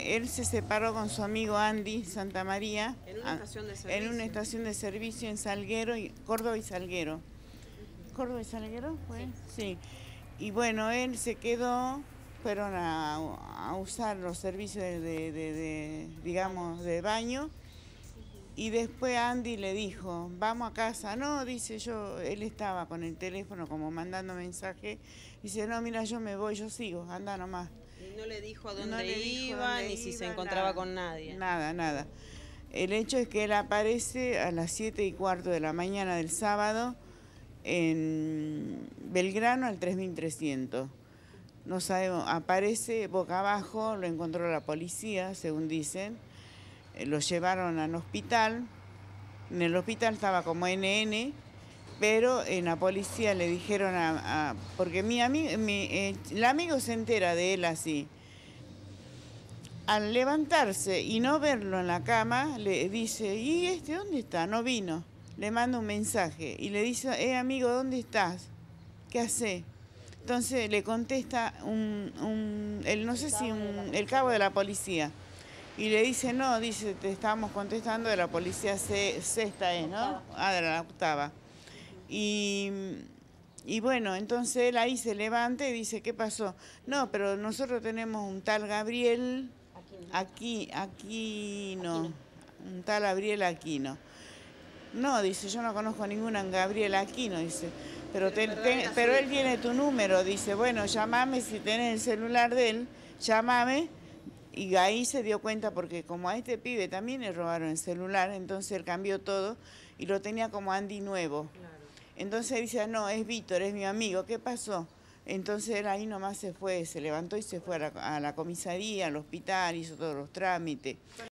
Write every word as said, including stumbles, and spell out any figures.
Él se separó con su amigo Andy Santamaría ¿En una estación de servicio? en una estación de servicio en Salguero, y, Córdoba y Salguero. ¿Córdoba y Salguero fue? Sí. Sí. Y bueno, él se quedó, fueron a, a usar los servicios de, de, de, de, digamos, de baño. Y después Andy le dijo, vamos a casa. No, dice yo, él estaba con el teléfono como mandando mensaje. Dice, no, mira, yo me voy, yo sigo, anda nomás. Y no le dijo a dónde no le iba, dijo dónde ni si iba, se encontraba nada, con nadie. Nada, nada. El hecho es que él aparece a las siete y cuarto de la mañana del sábado en Belgrano al tres mil trescientos. No sabemos, aparece boca abajo, lo encontró la policía, según dicen. Lo llevaron al hospital. En el hospital estaba como ene ene, pero en la policía le dijeron a... a porque mi amigo, mi, eh, el amigo se entera de él así. Al levantarse y no verlo en la cama, le dice, ¿y este dónde está? No vino. Le manda un mensaje y le dice, eh, amigo, ¿dónde estás? ¿Qué hace? Entonces le contesta un, un el, no sé si un, el cabo de la policía. Y le dice, no, dice, te estamos contestando de la policía C, sexta, ¿eh, no? Ah, de la octava. Y, y bueno, entonces él ahí se levanta y dice, ¿qué pasó? No, pero nosotros tenemos un tal Gabriel, aquí, aquí no, un tal Gabriel Aquino. No, dice, yo no conozco ninguna Gabriel Aquino, dice, pero, te, te, pero él tiene tu número, dice, bueno, llámame si tenés el celular de él, llámame. Y ahí se dio cuenta porque como a este pibe también le robaron el celular, entonces él cambió todo y lo tenía como Andy nuevo. Claro. Entonces dice, no, es Víctor, es mi amigo, ¿qué pasó? Entonces él ahí nomás se fue, se levantó y se fue a la, a la comisaría, al hospital, hizo todos los trámites.